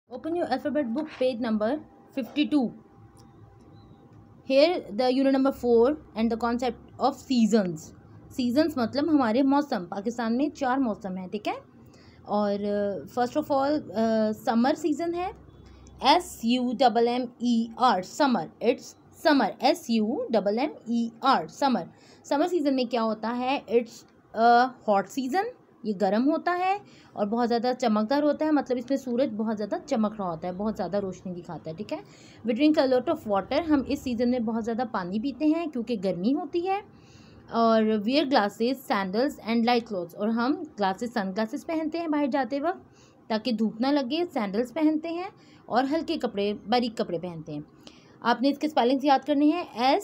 Open your alphabet book, page number 52. Here the unit number 4 and the concept of seasons. Seasons मतलब हमारे मौसम. पाकिस्तान में 4 मौसम हैं, ठीक है. और first of all summer season है. SUMMER summer. It's summer. SUMMER summer. Summer season में क्या होता है? It's hot season. ये गर्म होता है और बहुत ज़्यादा चमकदार होता है. मतलब इसमें सूरज बहुत ज़्यादा चमक रहा होता है, बहुत ज़्यादा रोशनी दिखाता है, ठीक है. We drink a lot of water. हम इस सीज़न में बहुत ज़्यादा पानी पीते हैं क्योंकि गर्मी होती है. और wear glasses, sandals and light clothes. और हम ग्लासेस, सन ग्लासेस पहनते हैं बाहर जाते वक्त ताकि धूप ना लगे. सैंडल्स पहनते हैं और हल्के कपड़े, बारीक कपड़े पहनते हैं. आपने इसके स्पेलिंग्स याद करने हैं.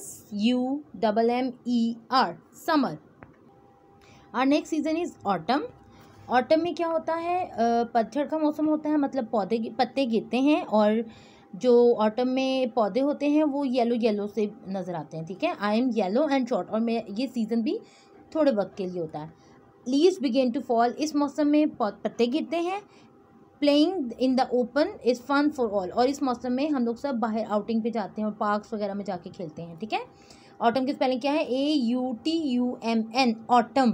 SUMMER summer. और next season is autumn. Autumn में क्या होता है? पतझड़ का मौसम होता है. मतलब पत्ते गिरते हैं और जो ऑटम में पौधे होते हैं वो येलो से नज़र आते हैं, ठीक है. I am yellow and short. और मैं ये सीज़न भी थोड़े वक्त के लिए होता है. Leaves begin to fall. इस मौसम में पत्ते गिरते हैं. Playing in the open is fun for all. और इस मौसम में हम लोग सब बाहर आउटिंग पे जाते हैं और पार्क्स वगैरह में जाके खेलते हैं, ठीक है. ऑटम की स्पेलिंग क्या है? AUTUMN autumn.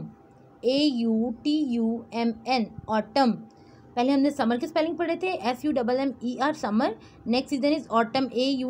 AUTUMN autumn. पहले हमने समर की स्पेलिंग पढ़े थे. SUMMER summer. Next season is autumn.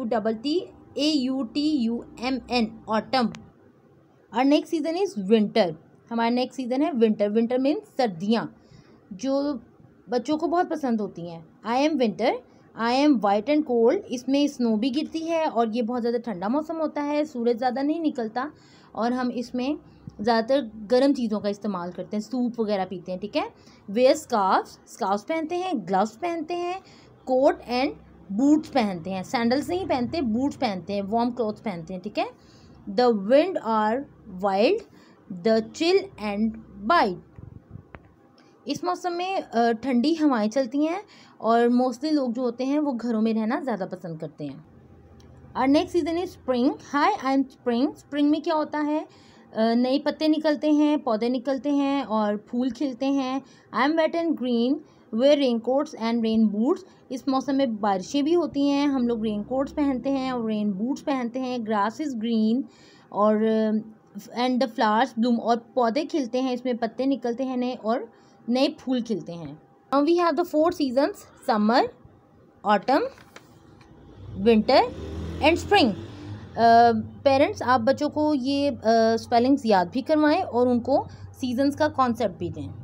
AUTUMN autumn. और नेक्स्ट सीजन इज विंटर. हमारा नेक्स्ट सीजन है विंटर. विंटर मीन्स सर्दियाँ, जो बच्चों को बहुत पसंद होती हैं. I am winter. I am white and cold. इसमें स्नो भी गिरती है और ये बहुत ज़्यादा ठंडा मौसम होता है. सूरज ज़्यादा नहीं निकलता और हम इसमें ज़्यादातर गर्म चीज़ों का इस्तेमाल करते हैं. सूप वगैरह पीते हैं, ठीक है. वेयर स्कार्फ्स पहनते हैं. ग्लव्स पहनते हैं. कोट एंड बूट्स पहनते हैं. सैंडल्स नहीं पहनते, बूट्स पहनते हैं. वार्म क्लॉथ्स पहनते हैं, ठीक है. The wind are wild. The chill and bite. इस मौसम में ठंडी हवाएं चलती हैं और मोस्टली लोग जो होते हैं वो घरों में रहना ज़्यादा पसंद करते हैं. और next season is spring. Hi I am spring. Spring में क्या होता है? नए पत्ते निकलते हैं, पौधे निकलते हैं और फूल खिलते हैं. I am wet and green. Wear rain coats and rain boots. इस मौसम में बारिशें भी होती हैं. हम लोग रेन कोट्स पहनते हैं और रेन बूट्स पहनते हैं. ग्रास इज़ ग्रीन और एंड द फ्लावर्स ब्लूम. और पौधे खिलते हैं, इसमें पत्ते निकलते हैं नए और नए फूल खिलते हैं. Now we have the 4 seasons: summer, autumn, winter and spring. Parents आप बच्चों को ये स्पेलिंग्स याद भी करवाएं और उनको सीजन्स का कॉन्सेप्ट भी दें.